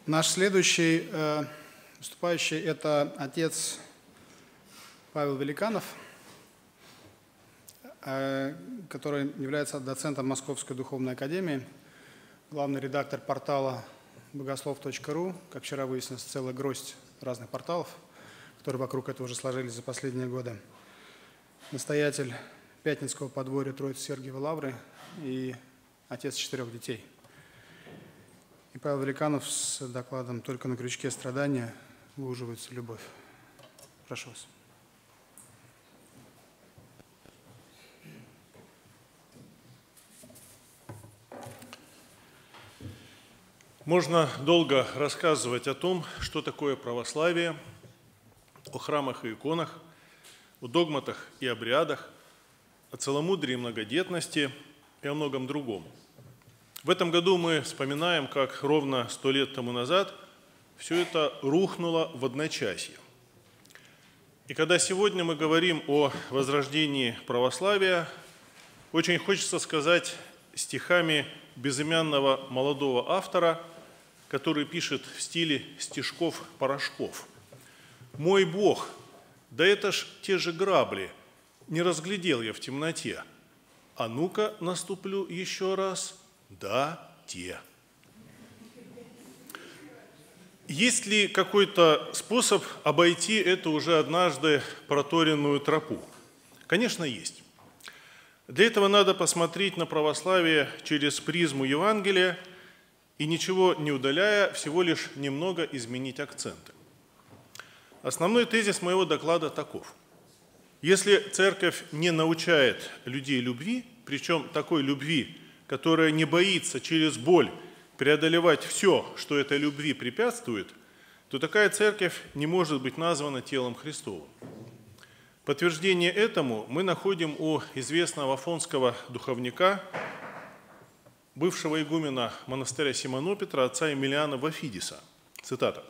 Наш следующий выступающий – это отец Павел Великанов, который является доцентом Московской духовной академии, главный редактор портала богослов.ру, как вчера выяснилось, целая гроздь разных порталов, которые вокруг этого уже сложились за последние годы. Настоятель Пятницкого подворья Троицы Сергиевой Лавры и отец 4 детей. И Павел Великанов с докладом «Только на крючке страдания выуживается любовь». Прошу вас. Можно долго рассказывать о том, что такое православие, о храмах и иконах, о догматах и обрядах, о целомудрии и многодетности и о многом другом. В этом году мы вспоминаем, как ровно 100 лет тому назад все это рухнуло в одночасье. И когда сегодня мы говорим о возрождении православия, очень хочется сказать стихами безымянного молодого автора, который пишет в стиле стишков-порошков. «Мой Бог, да это ж те же грабли, не разглядел я в темноте. А ну-ка наступлю еще раз, да, те». Есть ли какой-то способ обойти эту уже однажды проторенную тропу? Конечно, есть. Для этого надо посмотреть на православие через призму Евангелия и, ничего не удаляя, всего лишь немного изменить акценты. Основной тезис моего доклада таков. Если церковь не научает людей любви, причем такой любви, которая не боится через боль преодолевать все, что этой любви препятствует, то такая церковь не может быть названа телом Христовым. Подтверждение этому мы находим у известного афонского духовника, бывшего игумена монастыря Симонопетра, отца Емельяна Вафидиса. Цитата.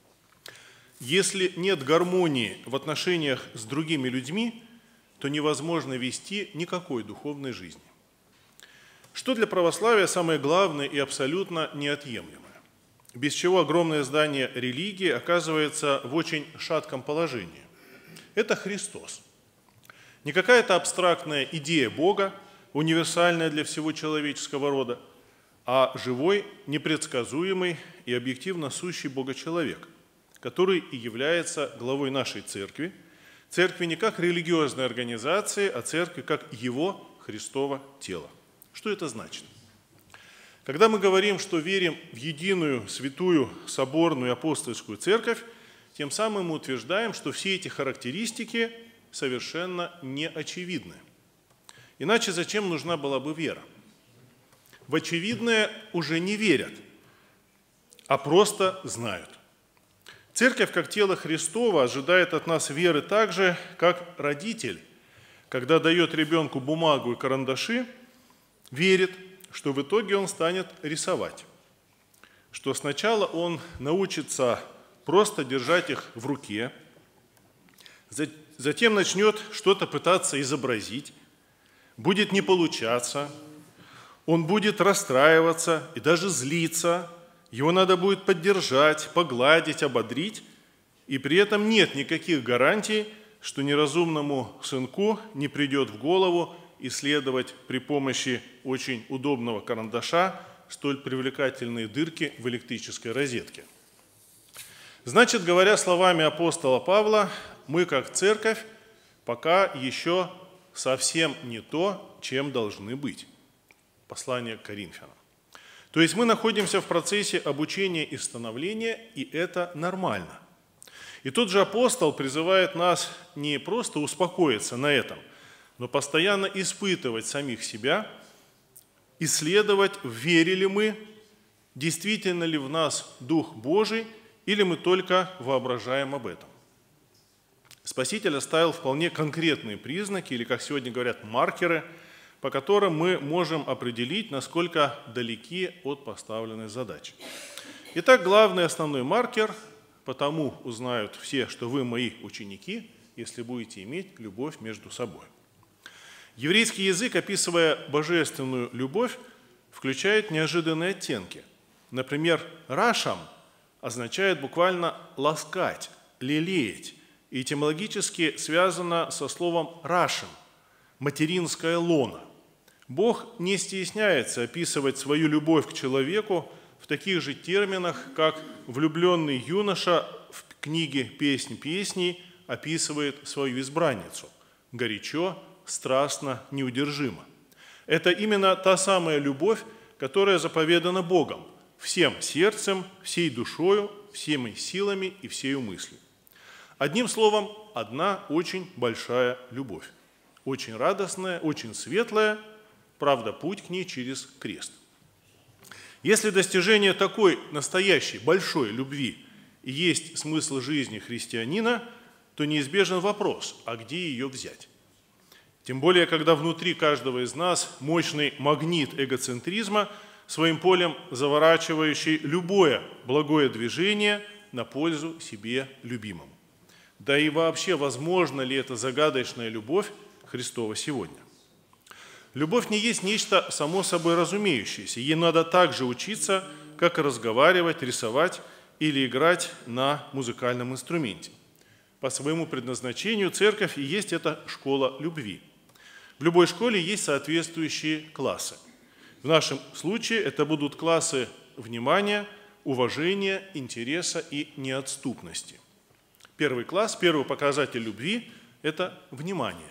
«Если нет гармонии в отношениях с другими людьми, то невозможно вести никакой духовной жизни». Что для православия самое главное и абсолютно неотъемлемое, без чего огромное здание религии оказывается в очень шатком положении. Это Христос. Не какая-то абстрактная идея Бога, универсальная для всего человеческого рода, а живой, непредсказуемый и объективно сущий Бога-человек, который и является главой нашей церкви, церкви не как религиозной организации, а церкви как Его Христово тело. Что это значит? Когда мы говорим, что верим в единую, святую, соборную, апостольскую церковь, тем самым мы утверждаем, что все эти характеристики совершенно не очевидны. Иначе зачем нужна была бы вера? В очевидное уже не верят, а просто знают. Церковь, как тело Христово, ожидает от нас веры так же, как родитель, когда дает ребенку бумагу и карандаши, верит, что в итоге он станет рисовать, что сначала он научится просто держать их в руке, затем начнет что-то пытаться изобразить, будет не получаться, он будет расстраиваться и даже злиться, его надо будет поддержать, погладить, ободрить, и при этом нет никаких гарантий, что неразумному сынку не придет в голову исследовать при помощи очень удобного карандаша столь привлекательные дырки в электрической розетке. Значит, говоря словами апостола Павла, мы, как церковь, пока еще совсем не то, чем должны быть. Послание к Коринфянам. То есть мы находимся в процессе обучения и становления, и это нормально. И тот же апостол призывает нас не просто успокоиться на этом, но постоянно испытывать самих себя, исследовать, верили мы, действительно ли в нас Дух Божий, или мы только воображаем об этом. Спаситель оставил вполне конкретные признаки, или, как сегодня говорят, маркеры, по которым мы можем определить, насколько далеки от поставленной задачи. Итак, главный основной маркер, потому узнают все, что вы мои ученики, если будете иметь любовь между собой. Еврейский язык, описывая божественную любовь, включает неожиданные оттенки. Например, рашам означает буквально ласкать, лелеять, и этимологически связано со словом «рашим» – материнское лоно. Бог не стесняется описывать свою любовь к человеку в таких же терминах, как влюбленный юноша в книге «Песнь песней» описывает свою избранницу – горячо, страстно, неудержимо. Это именно та самая любовь, которая заповедана Богом всем сердцем, всей душою, всеми силами и всею мыслью. Одним словом, одна очень большая любовь. Очень радостная, очень светлая, правда, путь к ней через крест. Если достижение такой настоящей большой любви и есть смысл жизни христианина, то неизбежен вопрос, а где ее взять? Тем более, когда внутри каждого из нас мощный магнит эгоцентризма, своим полем заворачивающий любое благое движение на пользу себе любимому. Да и вообще, возможно ли эта загадочная любовь Христова сегодня? Любовь не есть нечто само собой разумеющееся. Ей надо также учиться, как разговаривать, рисовать или играть на музыкальном инструменте. По своему предназначению церковь и есть эта школа любви. В любой школе есть соответствующие классы. В нашем случае это будут классы внимания, уважения, интереса и неотступности. Первый класс, первый показатель любви – это внимание.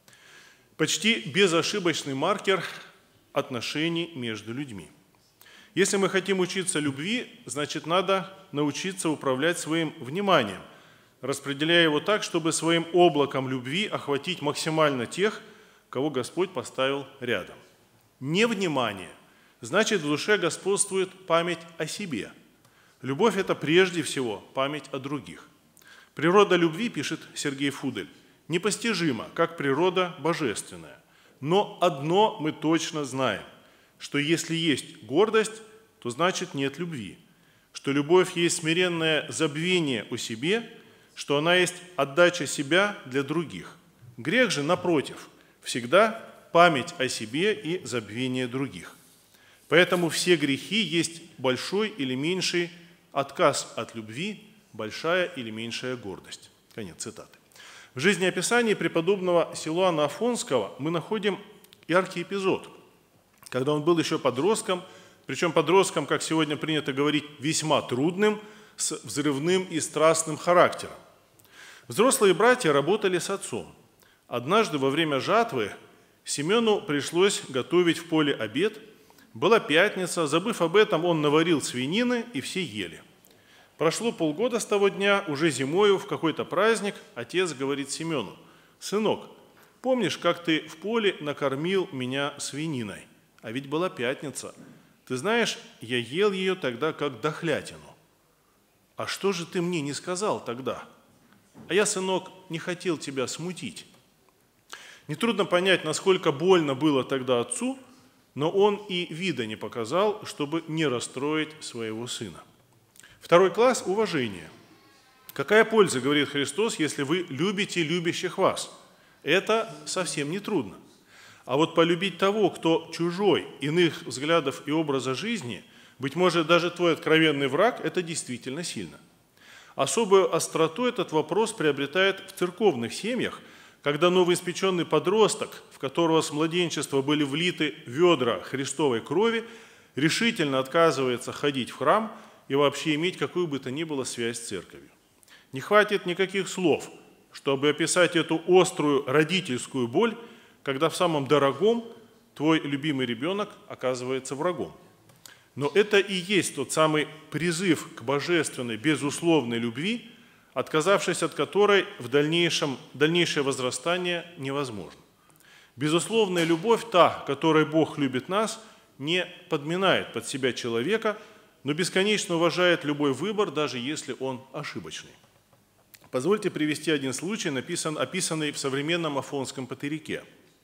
Почти безошибочный маркер отношений между людьми. Если мы хотим учиться любви, значит, надо научиться управлять своим вниманием, распределяя его так, чтобы своим облаком любви охватить максимально тех, кого Господь поставил рядом. Невнимание значит, в душе господствует память о себе. Любовь – это прежде всего память о других. Природа любви, пишет Сергей Фудель, непостижима, как природа божественная. Но одно мы точно знаем, что если есть гордость, то значит нет любви, что любовь есть смиренное забвение о себе, что она есть отдача себя для других. Грех же, напротив, всегда память о себе и забвение других. Поэтому все грехи есть большой или меньший отказ от любви, большая или меньшая гордость. Конец цитаты. В жизнеописании преподобного Силуана Афонского мы находим яркий эпизод, когда он был еще подростком, причем подростком, как сегодня принято говорить, весьма трудным, с взрывным и страстным характером. Взрослые братья работали с отцом. Однажды во время жатвы Семену пришлось готовить в поле обед. Была пятница, забыв об этом, он наварил свинины, и все ели. Прошло полгода с того дня, уже зимою, в какой-то праздник, отец говорит Семену: «Сынок, помнишь, как ты в поле накормил меня свининой? А ведь была пятница. Ты знаешь, я ел ее тогда как дохлятину. А что же ты мне не сказал тогда? А я, сынок, не хотел тебя смутить». Нетрудно понять, насколько больно было тогда отцу, но он и вида не показал, чтобы не расстроить своего сына. Второй класс – уважение. Какая польза, говорит Христос, если вы любите любящих вас? Это совсем не трудно. А вот полюбить того, кто чужой, иных взглядов и образа жизни, быть может, даже твой откровенный враг, это действительно сильно. Особую остроту этот вопрос приобретает в церковных семьях, когда новоиспеченный подросток, в которого с младенчества были влиты ведра Христовой крови, решительно отказывается ходить в храм и вообще иметь какую бы то ни было связь с церковью. Не хватит никаких слов, чтобы описать эту острую родительскую боль, когда в самом дорогом твой любимый ребенок оказывается врагом. Но это и есть тот самый призыв к божественной, безусловной любви, отказавшись от которой дальнейшее возрастание невозможно. Безусловная любовь, та, которой Бог любит нас, не подминает под себя человека, но бесконечно уважает любой выбор, даже если он ошибочный. Позвольте привести один случай, описанный в современном Афонском патерике.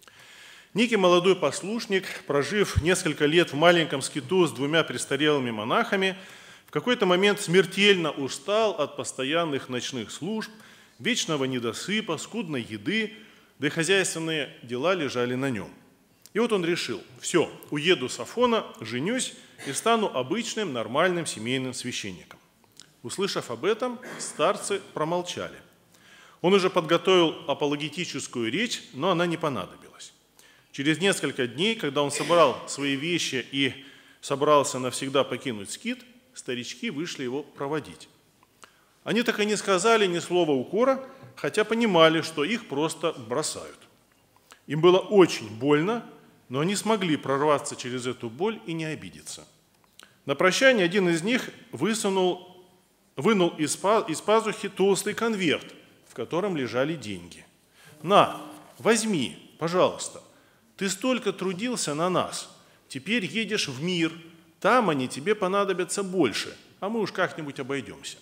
Некий молодой послушник, прожив несколько лет в маленьком скиту с 2 престарелыми монахами, в какой-то момент смертельно устал от постоянных ночных служб, вечного недосыпа, скудной еды, да и хозяйственные дела лежали на нем. И вот он решил: все, уеду с Афона, женюсь и стану обычным, нормальным семейным священником. Услышав об этом, старцы промолчали. Он уже подготовил апологетическую речь, но она не понадобилась. Через несколько дней, когда он собрал свои вещи и собрался навсегда покинуть скит, старички вышли его проводить. Они так и не сказали ни слова укора, хотя понимали, что их просто бросают. Им было очень больно, но они смогли прорваться через эту боль и не обидеться. На прощание один из них вынул из пазухи толстый конверт, в котором лежали деньги. «На, возьми, пожалуйста, ты столько трудился на нас, теперь едешь в мир, там они тебе понадобятся больше, а мы уж как-нибудь обойдемся».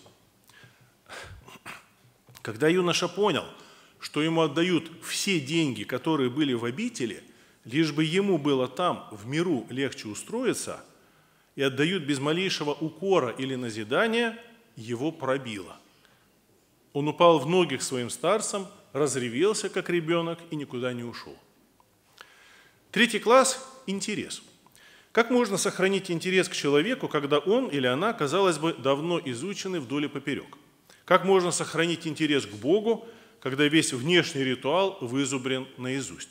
Когда юноша понял, что ему отдают все деньги, которые были в обители, лишь бы ему было там, в миру, легче устроиться, и отдают без малейшего укора или назидания, его пробило. Он упал в ноги к своим старцам, разревелся, как ребенок, и никуда не ушел. 3 класс – интерес. Как можно сохранить интерес к человеку, когда он или она, казалось бы, давно изучены вдоль и поперек? Как можно сохранить интерес к Богу, когда весь внешний ритуал вызубрен наизусть?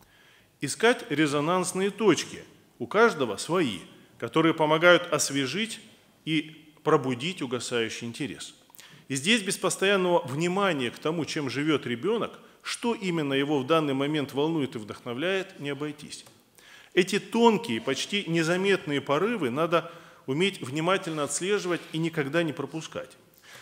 Искать резонансные точки, у каждого свои, которые помогают освежить и пробудить угасающий интерес. И здесь без постоянного внимания к тому, чем живет ребенок, что именно его в данный момент волнует и вдохновляет, не обойтись. Эти тонкие, почти незаметные порывы надо уметь внимательно отслеживать и никогда не пропускать.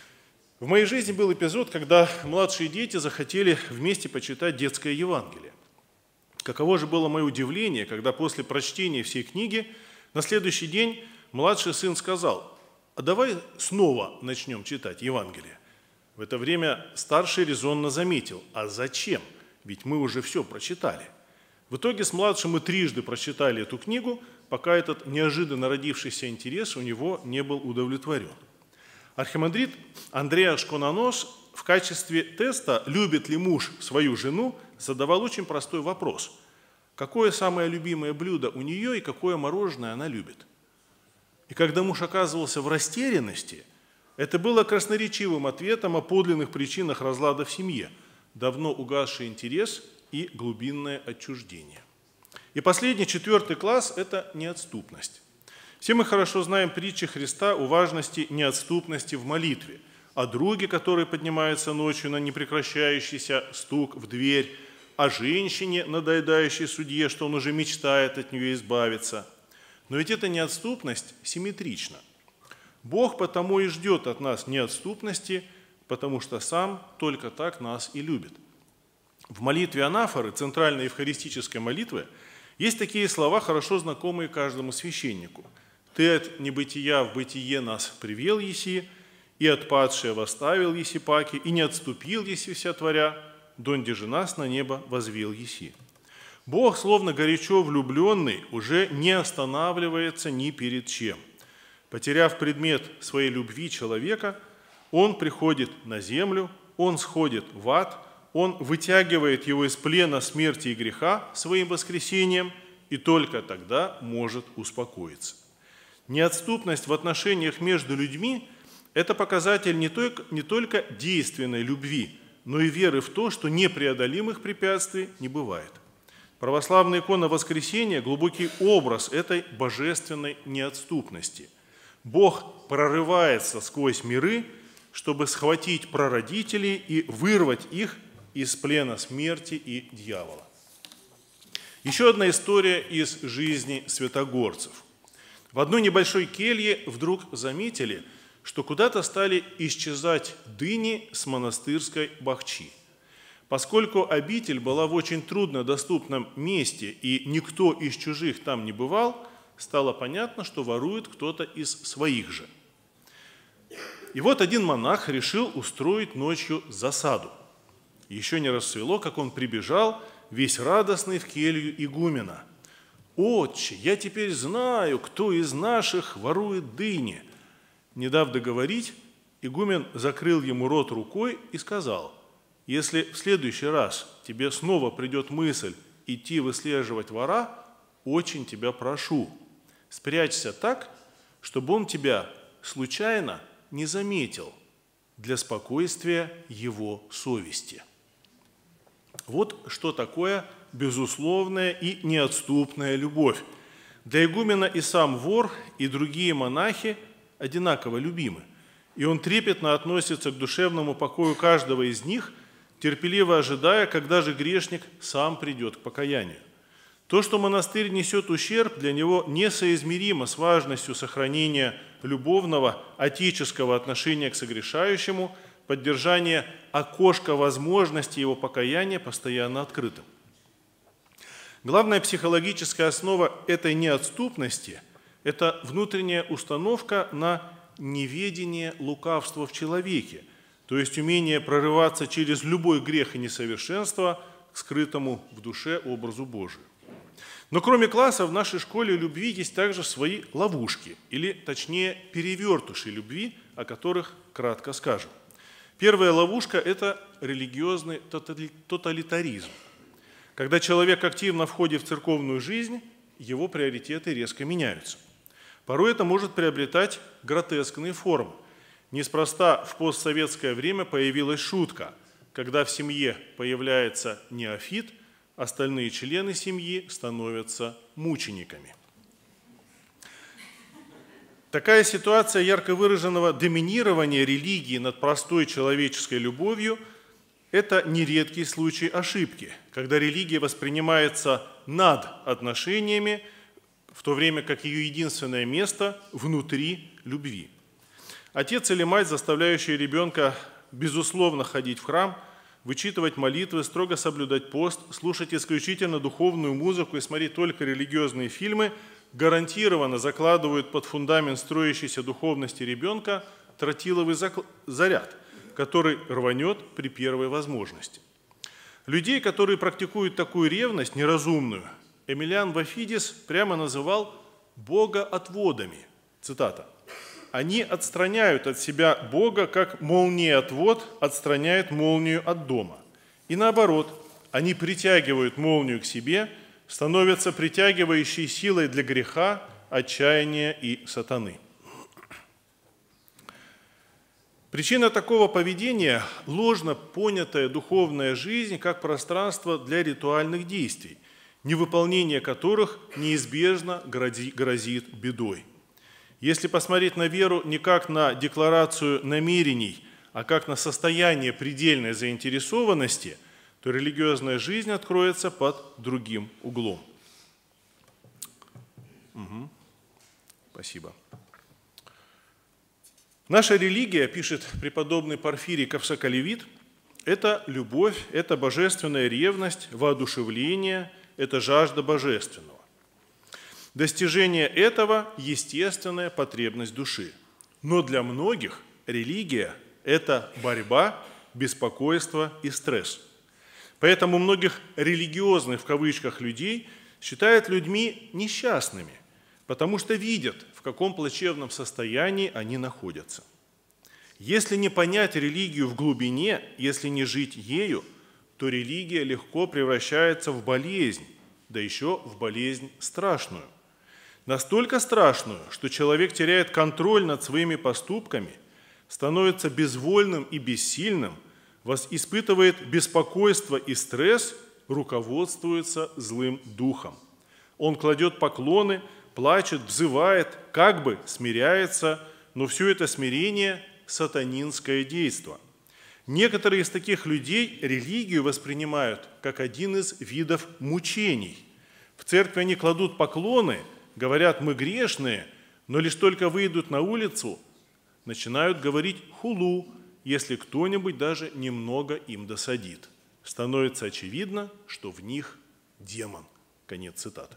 В моей жизни был эпизод, когда младшие дети захотели вместе почитать детское Евангелие. Каково же было мое удивление, когда после прочтения всей книги на следующий день младший сын сказал: «А давай снова начнем читать Евангелие». В это время старший резонно заметил: «А зачем? Ведь мы уже все прочитали». В итоге с младшим мы трижды прочитали эту книгу, пока этот неожиданно родившийся интерес у него не был удовлетворен. Архимандрит Андреас Шконанос в качестве теста, любит ли муж свою жену, задавал очень простой вопрос: какое самое любимое блюдо у нее и какое мороженое она любит? И когда муж оказывался в растерянности, это было красноречивым ответом о подлинных причинах разлада в семье, давно угасший интерес и глубинное отчуждение. И последний, 4 класс – это неотступность. Все мы хорошо знаем притчи Христа о важности неотступности в молитве, о друге, который поднимается ночью на непрекращающийся стук в дверь, о женщине, надоедающей судье, что он уже мечтает от нее избавиться. Но ведь эта неотступность симметрична. Бог потому и ждет от нас неотступности, потому что сам только так нас и любит. В молитве анафоры, центральной евхаристической молитвы, есть такие слова, хорошо знакомые каждому священнику. «Ты от небытия в бытие нас привел еси, и от падшего восставил еси паки, и не отступил еси вся творя, донде же нас на небо возвел еси». Бог, словно горячо влюбленный, уже не останавливается ни перед чем. Потеряв предмет своей любви человека, Он приходит на землю, Он сходит в ад, Он вытягивает его из плена смерти и греха своим воскресением, и только тогда может успокоиться. Неотступность в отношениях между людьми – это показатель не только действенной любви, но и веры в то, что непреодолимых препятствий не бывает. Православная икона Воскресения – глубокий образ этой божественной неотступности. Бог прорывается сквозь миры, чтобы схватить прародителей и вырвать их из плена смерти и дьявола. Еще одна история из жизни святогорцев. В одной небольшой келье вдруг заметили, что куда-то стали исчезать дыни с монастырской бахчи. Поскольку обитель была в очень труднодоступном месте и никто из чужих там не бывал, стало понятно, что ворует кто-то из своих же. И вот один монах решил устроить ночью засаду. Еще не рассвело, как он прибежал, весь радостный, в келью игумена. «Отче, я теперь знаю, кто из наших ворует дыни». Не дав договорить, игумен закрыл ему рот рукой и сказал: «Если в следующий раз тебе снова придет мысль идти выслеживать вора, очень тебя прошу, спрячься так, чтобы он тебя случайно не заметил для спокойствия его совести. Вот что такое безусловная и неотступная любовь. Для игумена и сам вор, и другие монахи одинаково любимы, и он трепетно относится к душевному покою каждого из них, терпеливо ожидая, когда же грешник сам придет к покаянию. То, что монастырь несет ущерб, для него несоизмеримо с важностью сохранения любовного, отеческого отношения к согрешающему, поддержания окошка возможности его покаяния постоянно открытым. Главная психологическая основа этой неотступности – это внутренняя установка на неведение лукавства в человеке, то есть умение прорываться через любой грех и несовершенство к скрытому в душе образу Божию. Но кроме класса в нашей школе любви есть также свои ловушки, или точнее перевертыши любви, о которых кратко скажем. Первая ловушка – это религиозный тоталитаризм. Когда человек активно входит в церковную жизнь, его приоритеты резко меняются. Порой это может приобретать гротескные формы. Неспроста в постсоветское время появилась шутка, когда в семье появляется неофит, остальные члены семьи становятся мучениками. Такая ситуация ярко выраженного доминирования религии над простой человеческой любовью – это нередкий случай ошибки, когда религия воспринимается над отношениями, в то время как ее единственное место внутри любви. Отец или мать, заставляющие ребенка безусловно ходить в храм, вычитывать молитвы, строго соблюдать пост, слушать исключительно духовную музыку и смотреть только религиозные фильмы, гарантированно закладывают под фундамент строящейся духовности ребенка тротиловый заряд, который рванет при первой возможности. Людей, которые практикуют такую ревность неразумную, Эмилиан Вафидис прямо называл богоотводами. Цитата. «Они отстраняют от себя Бога, как молниеотвод отстраняет молнию от дома. И наоборот, они притягивают молнию к себе, становятся притягивающей силой для греха, отчаяния и сатаны». Причина такого поведения – ложно понятая духовная жизнь как пространство для ритуальных действий, невыполнение которых неизбежно грозит бедой. Если посмотреть на веру не как на декларацию намерений, а как на состояние предельной заинтересованности, то религиозная жизнь откроется под другим углом. Спасибо. Наша религия, пишет преподобный Порфирий Кавсоколевит, это любовь, это божественная ревность, воодушевление, это жажда божественного. Достижение этого – естественная потребность души. Но для многих религия – это борьба, беспокойство и стресс. Поэтому многих религиозных в кавычках людей считают людьми несчастными, потому что видят, в каком плачевном состоянии они находятся. Если не понять религию в глубине, если не жить ею, то религия легко превращается в болезнь, да еще в болезнь страшную. Настолько страшную, что человек теряет контроль над своими поступками, становится безвольным и бессильным, испытывает беспокойство и стресс, руководствуется злым духом. Он кладет поклоны, плачет, взывает, как бы смиряется, но все это смирение – сатанинское действо. Некоторые из таких людей религию воспринимают как один из видов мучений. В церкви они кладут поклоны, говорят «мы грешные», но лишь только выйдут на улицу, начинают говорить хулу, если кто-нибудь даже немного им досадит. Становится очевидно, что в них демон. Конец цитаты.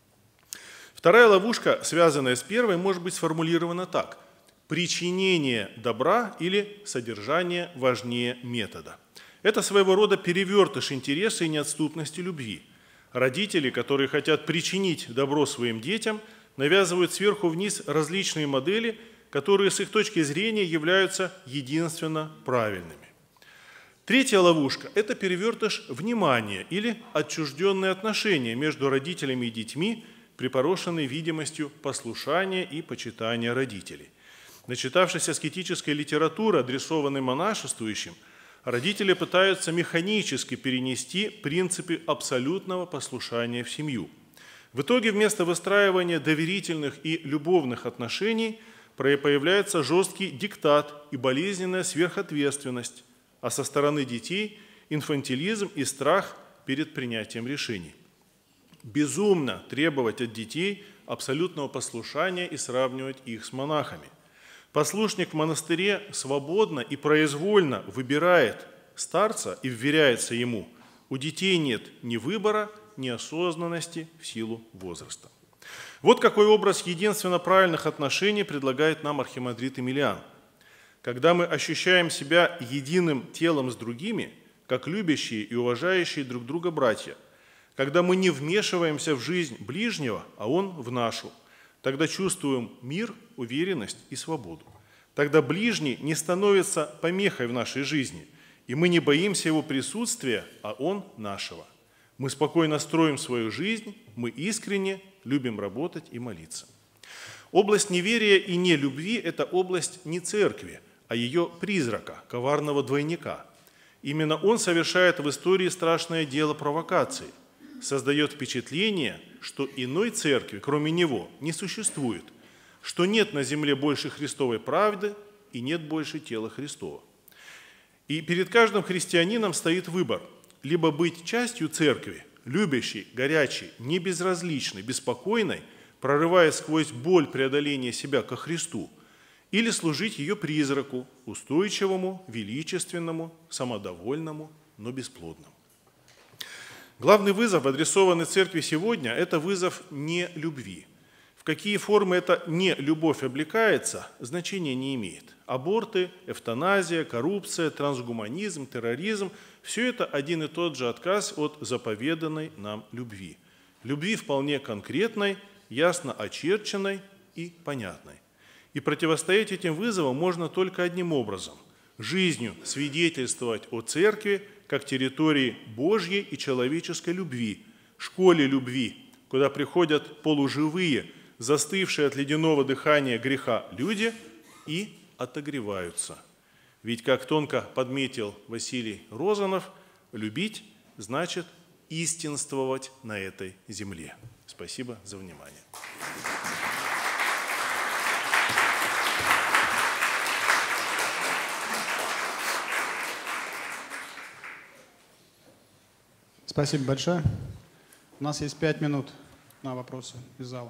Вторая ловушка, связанная с первой, может быть сформулирована так. Причинение добра или содержание важнее метода. Это своего рода перевертыш интереса и неотступности любви. Родители, которые хотят причинить добро своим детям, навязывают сверху вниз различные модели, которые с их точки зрения являются единственно правильными. Третья ловушка – это перевертыш внимания или отчужденные отношения между родителями и детьми, припорошенные видимостью послушания и почитания родителей. Начитавшись аскетической литературы, адресованной монашествующим, родители пытаются механически перенести принципы абсолютного послушания в семью. В итоге вместо выстраивания доверительных и любовных отношений появляется жесткий диктат и болезненная сверхответственность, а со стороны детей инфантилизм и страх перед принятием решений. Безумно требовать от детей абсолютного послушания и сравнивать их с монахами. Послушник в монастыре свободно и произвольно выбирает старца и вверяется ему. У детей нет ни выбора, ни осознанности в силу возраста. Вот какой образ единственно правильных отношений предлагает нам архимандрит Емельян. Когда мы ощущаем себя единым телом с другими, как любящие и уважающие друг друга братья, когда мы не вмешиваемся в жизнь ближнего, а он в нашу, тогда чувствуем мир, уверенность и свободу. Тогда ближний не становится помехой в нашей жизни, и мы не боимся его присутствия, а он нашего. Мы спокойно строим свою жизнь, мы искренне любим работать и молиться. Область неверия и нелюбви – это область не церкви, а ее призрака, коварного двойника. Именно он совершает в истории страшное дело провокации, создает впечатление, что иной церкви, кроме него, не существует, что нет на земле больше Христовой правды и нет больше тела Христова. И перед каждым христианином стоит выбор – либо быть частью церкви, любящей, горячей, небезразличной, беспокойной, прорывая сквозь боль преодоления себя ко Христу, или служить ее призраку, устойчивому, величественному, самодовольному, но бесплодному. Главный вызов, адресованный церкви сегодня, это вызов не любви. В какие формы эта нелюбовь облекается, значения не имеет. Аборты, эвтаназия, коррупция, трансгуманизм, терроризм – все это один и тот же отказ от заповеданной нам любви. Любви вполне конкретной, ясно очерченной и понятной. И противостоять этим вызовам можно только одним образом – жизнью свидетельствовать о церкви как территории Божьей и человеческой любви, школе любви, куда приходят полуживые, застывшие от ледяного дыхания греха люди и отогреваются. Ведь, как тонко подметил Василий Розанов, любить значит истинствовать на этой земле. Спасибо за внимание. Спасибо большое. У нас есть 5 минут на вопросы из зала.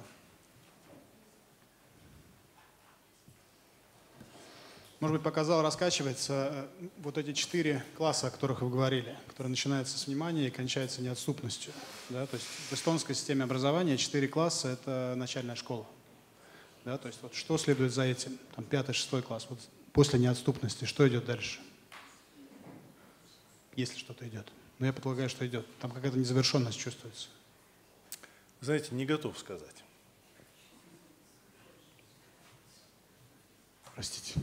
Может быть, пока зал раскачивается, вот эти 4 класса, о которых вы говорили, которые начинаются с внимания и кончаются неотступностью. Да? То есть в эстонской системе образования 4 класса – это начальная школа. Да? То есть вот что следует за этим? Там 5-6 класс. Вот после неотступности что идет дальше? Если что-то идет. Но я предполагаю, что идет. Там какая-то незавершенность чувствуется. Знаете, не готов сказать. Простите.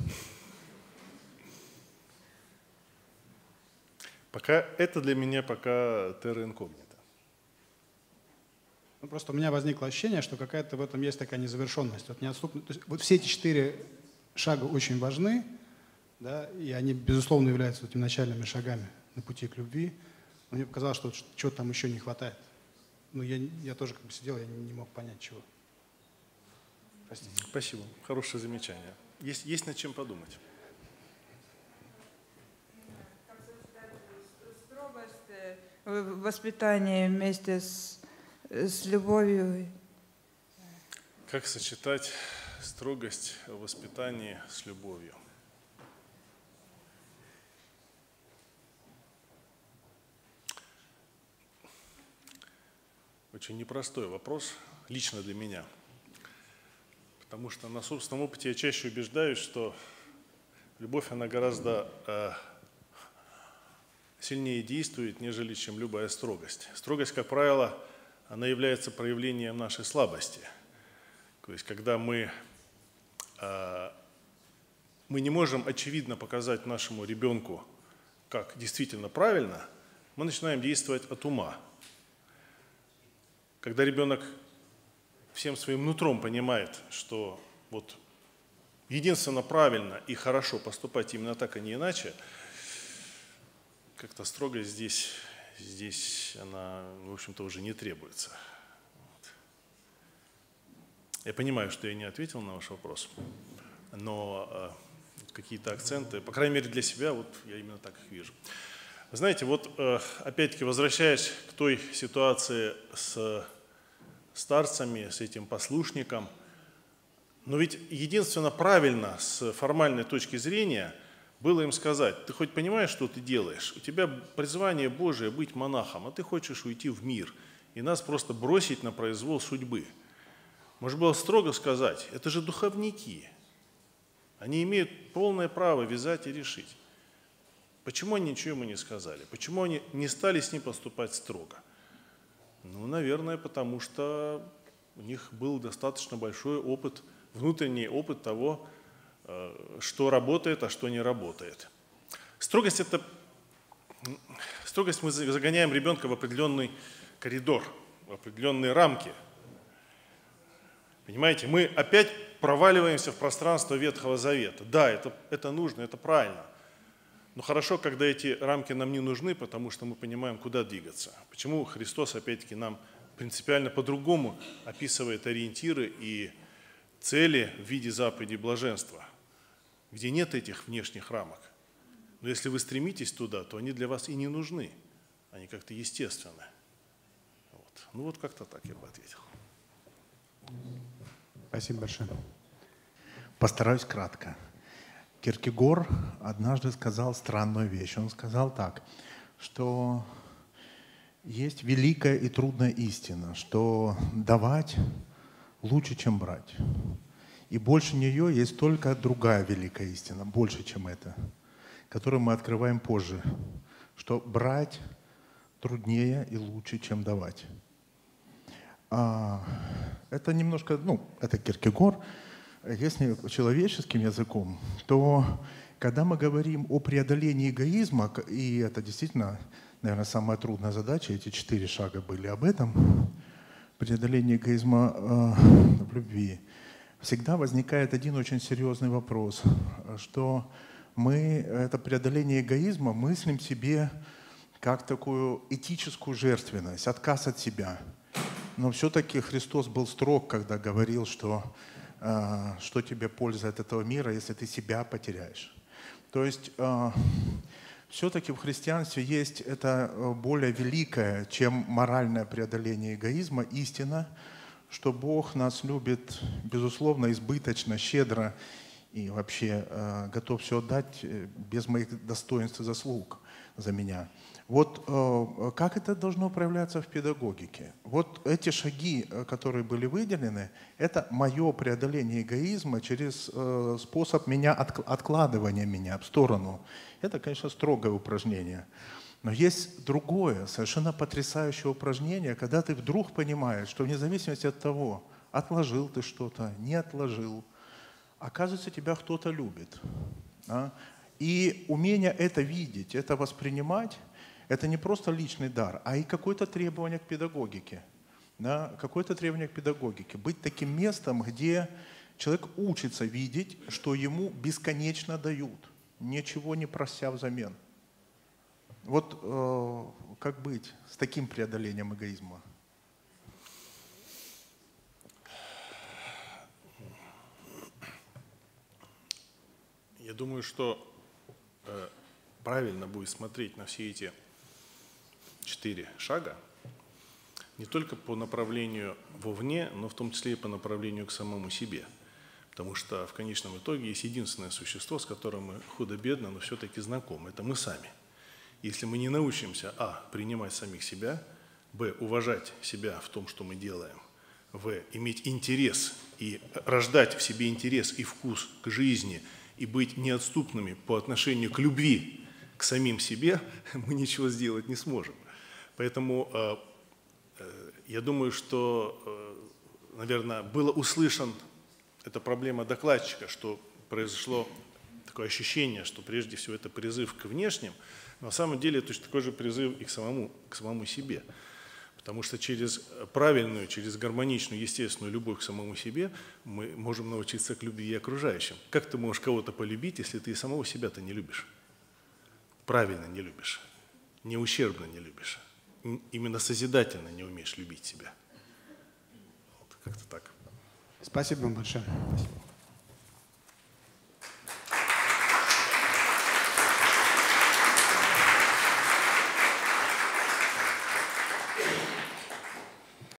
Пока это для меня пока терра инкогнита. Ну, просто у меня возникло ощущение, что какая-то в этом есть такая незавершенность. Вот, неотступность. То есть, вот все эти 4 шага очень важны, да, и они, безусловно, являются этими начальными шагами на пути к любви. Но мне показалось, что чего-то там еще не хватает. Ну, я тоже как бы сидел, я не мог понять, чего. Простите. Спасибо. Хорошее замечание. Есть над чем подумать. В воспитании вместе с любовью. Как сочетать строгость в воспитании с любовью? Очень непростой вопрос, лично для меня. Потому что на собственном опыте я чаще убеждаюсь, что любовь, она гораздо сильнее действует, нежели чем любая строгость. Строгость, как правило, она является проявлением нашей слабости. То есть, когда мы не можем очевидно показать нашему ребенку, как действительно правильно, мы начинаем действовать от ума. Когда ребенок всем своим нутром понимает, что вот единственно правильно и хорошо поступать именно так, а не иначе, как-то строгость здесь она, в общем-то, уже не требуется. Вот. Я понимаю, что я не ответил на ваш вопрос, но какие-то акценты, по крайней мере для себя, вот я именно так их вижу. Вы знаете, вот опять-таки возвращаясь к той ситуации с старцами, с этим послушником, но ведь единственно правильно с формальной точки зрения было им сказать: ты хоть понимаешь, что ты делаешь? У тебя призвание Божие быть монахом, а ты хочешь уйти в мир и нас просто бросить на произвол судьбы. Можно было строго сказать: это же духовники, они имеют полное право вязать и решить. Почему они ничего ему не сказали? Почему они не стали с ним поступать строго? Ну, наверное, потому что у них был достаточно большой опыт, внутренний опыт того, что работает, а что не работает. Строгость мы загоняем ребенка в определенный коридор, в определенные рамки. Понимаете, мы опять проваливаемся в пространство Ветхого Завета. Да, это нужно, это правильно. Но хорошо, когда эти рамки нам не нужны, потому что мы понимаем, куда двигаться. Почему Христос, опять-таки, нам принципиально по-другому описывает ориентиры и цели в виде заповедей блаженства, где нет этих внешних рамок. Но если вы стремитесь туда, то они для вас и не нужны. Они как-то естественны. Вот. Ну вот как-то так я бы ответил. Спасибо большое. Постараюсь кратко. Киркегор однажды сказал странную вещь. Он сказал так, что есть великая и трудная истина, что давать лучше, чем брать. И больше нее есть только другая великая истина, больше, чем это, которую мы открываем позже, что брать труднее и лучше, чем давать. Это немножко, это Киркегор. Если человеческим языком, то когда мы говорим о преодолении эгоизма, и это действительно, наверное, самая трудная задача, эти 4 шага были об этом, преодоление эгоизма в любви, всегда возникает один очень серьезный вопрос, что мы это преодоление эгоизма мыслим себе как такую этическую жертвенность, отказ от себя. Но все-таки Христос был строг, когда говорил, что тебе польза от этого мира, если ты себя потеряешь. То есть все-таки в христианстве есть это более великое, чем моральное преодоление эгоизма, истина, что Бог нас любит, безусловно, избыточно, щедро и вообще готов все отдать без моих достоинств и заслуг за меня. Вот как это должно проявляться в педагогике? Вот эти шаги, которые были выделены, это мое преодоление эгоизма через способ откладывания меня в сторону. Это, конечно, строгое упражнение. Но есть другое, совершенно потрясающее упражнение, когда ты вдруг понимаешь, что вне зависимости от того, отложил ты что-то, не отложил, оказывается, тебя кто-то любит. Да? И умение это видеть, это воспринимать, это не просто личный дар, а и какое-то требование к педагогике. Да? Какое-то требование к педагогике. Быть таким местом, где человек учится видеть, что ему бесконечно дают, ничего не прося взамен. Вот как быть с таким преодолением эгоизма? Я думаю, что правильно будет смотреть на все эти 4 шага не только по направлению вовне, но в том числе и по направлению к самому себе. Потому что в конечном итоге есть единственное существо, с которым мы худо-бедно, но все-таки знакомы. Это мы сами. Если мы не научимся, принимать самих себя, уважать себя в том, что мы делаем, иметь интерес и рождать в себе интерес и вкус к жизни, и быть неотступными по отношению к любви к самим себе, мы ничего сделать не сможем. Поэтому я думаю, что, наверное, было услышан эта проблема докладчика, что произошло такое ощущение, что прежде всего это призыв к внешним, но на самом деле точно такой же призыв и к самому себе. Потому что через правильную, через гармоничную, естественную любовь к самому себе мы можем научиться к любви и окружающим. Как ты можешь кого-то полюбить, если ты и самого себя-то не любишь? Правильно не любишь, не ущербно не любишь, именно созидательно не умеешь любить себя. Вот, как-то так. Спасибо вам большое. Спасибо.